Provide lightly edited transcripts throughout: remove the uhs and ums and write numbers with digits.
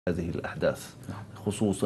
هذه الأحداث، خصوصا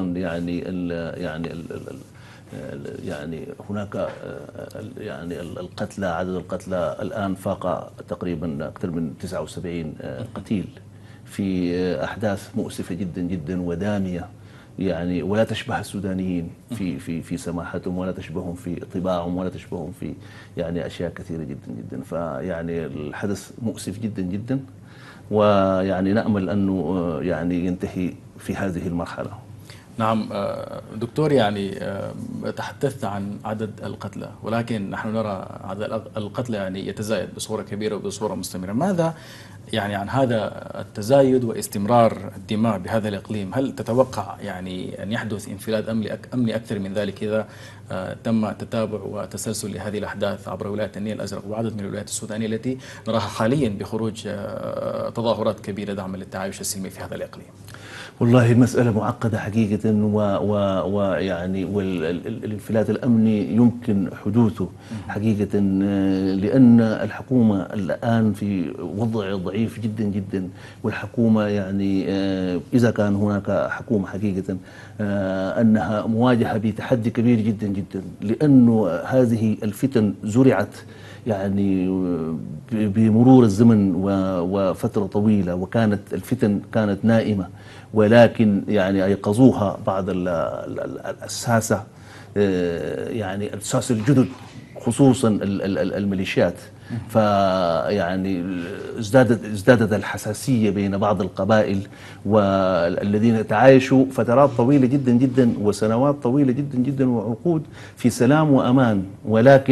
يعني هناك يعني القتلى، عدد القتلى الآن فاق تقريبا أكثر من 79 قتيل في أحداث مؤسفة جدا جدا ودامية، يعني ولا تشبه السودانيين في سماحتهم، ولا تشبههم في طباعهم، ولا تشبههم في يعني أشياء كثيرة جدا جدا. فيعني الحدث مؤسف جدا جدا، ويعني نأمل أنه يعني ينتهي في هذه المرحلة. نعم دكتور، يعني تحدثت عن عدد القتلى، ولكن نحن نرى عدد القتلى يعني يتزايد بصورة كبيرة وبصورة مستمرة. ماذا يعني عن هذا التزايد واستمرار الدماء بهذا الإقليم؟ هل تتوقع يعني أن يحدث انفلات أمني أكثر من ذلك إذا تم تتابع وتسلسل لهذه الأحداث عبر ولاية النيل الأزرق وعدد من الولايات السودانية التي نراها حاليا بخروج تظاهرات كبيرة دعما للتعايش السلمي في هذا الإقليم؟ والله المسألة معقدة حقيقة، ويعني والانفلات الأمني يمكن حدوثه حقيقة، لأن الحكومة الآن في وضع ضعيف جدا جدا. والحكومة يعني إذا كان هناك حكومة حقيقة أنها مواجهة بتحدي كبير جدا جدا، لأنه هذه الفتن زرعت يعني بمرور الزمن وفترة طويلة، وكانت الفتن كانت نائمة، ولكن يعني أيقظوها بعض الساسة، يعني الساسة الجدد، خصوصا الميليشيات. فيعني ازدادت الحساسية بين بعض القبائل والذين تعايشوا فترات طويلة جدا جدا وسنوات طويلة جدا جدا وعقود في سلام وأمان، ولكن